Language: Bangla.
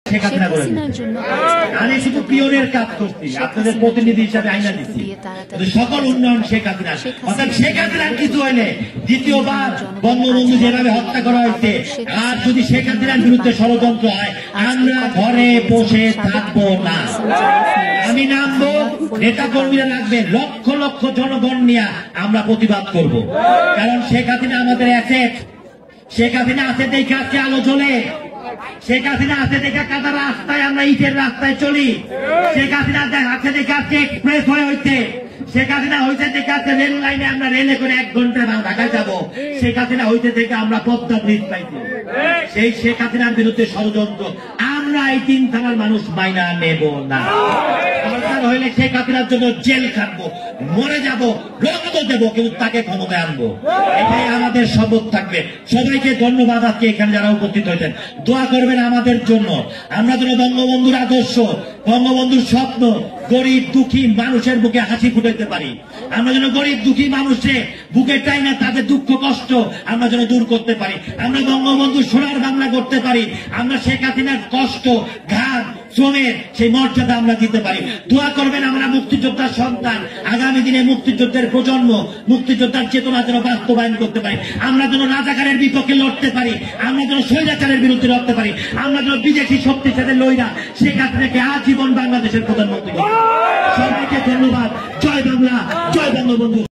শেখ হাসিনা করে আমি শুধু পিওনের কাজ করছি, আপনাদের প্রতিনিধি হিসাবে আইনা দিচ্ছি। সকল উন্নয়ন শেখ হাসিনা, অর্থাৎ শেখ হাসিনার কিছু হইলে দ্বিতীয়বার বঙ্গবন্ধু যেভাবে হত্যা করা হয়েছে, আর যদি শেখ হাসিনার বিরুদ্ধে ষড়যন্ত্র হয়, আমরা ঘরে বসে থাকবো না। আমি নামবো, নেতা কর্মীরা রাখবেন, লক্ষ লক্ষ জনগণ নিয়ে আমরা প্রতিবাদ করব। কারণ শেখ হাসিনা আমাদের অ্যাসেট। শেখ হাসিনা আছে দেখে আজকে আলো জ্বলে, শেখ হাসিনা আছে দেখে কাদা রাস্তায় আমরা ইটের রাস্তায় চলি, শেখ হাসিনা আছে দেখে আজকে এক্সপ্রেস হয়ে হইতে, শেখ হাসিনা হইতে থেকে আজকে রেল লাইনে আমরা রেলে করে 1 ঘন্টায় ঢাকায় যাবো, শেখ হাসিনা হইতে থেকে আমরা পদ্মা ব্রিজ পাইছি। সেই শেখ হাসিনার বিরুদ্ধে ষড়যন্ত্র আমরা এই 3 থানার মানুষ মাইনা নেব না। সরকার হইলে শেখ হাসিনার জন্য জেল খাটবো, মরে যাব, রক্ত দেবো, কিন্তু তাকে ক্ষমতায় আনবো। এটাই আমাদের শপথ থাকবে। সবাইকে ধন্যবাদ। আজকে এখানে যারা উপস্থিত হয়েছেন, দোয়া করবেন আমাদের জন্য। আমরা যেন বঙ্গবন্ধুর আদর্শ, বঙ্গবন্ধুর স্বপ্ন গরিব দুঃখী মানুষের বুকে হাসি ফুটাইতে পারি। আমরা যেন গরিব দুঃখী মানুষের বুকে টাই না তাদের দুঃখ কষ্ট আমরা যেন দূর করতে পারি। আমরা বঙ্গবন্ধুর সোনার বাংলা করতে পারি। আমরা শেখ হাসিনার কষ্ট, ঘাম, শ্রমের সেই মর্যাদা আমরা দিতে পারি। দোয়া করবেন আমরা মুক্তিযোদ্ধার সন্তান, আগামী দিনে মুক্তিযুদ্ধের প্রজন্ম মুক্তিযোদ্ধার চেতনা যেন বাস্তবায়ন করতে পারি। আমরা যেন রাজাকারের বিপক্ষে লড়তে পারি, আমরা যেন স্বৈরাচারের বিরুদ্ধে লড়তে পারি, আমরা যেন বিদেশি শক্তির সাথে লইরা শেখ হাসিনাকে আজীবন বাংলাদেশের প্রধানমন্ত্রী। সবাইকে ধন্যবাদ। জয় বাংলা, জয় বঙ্গবন্ধু।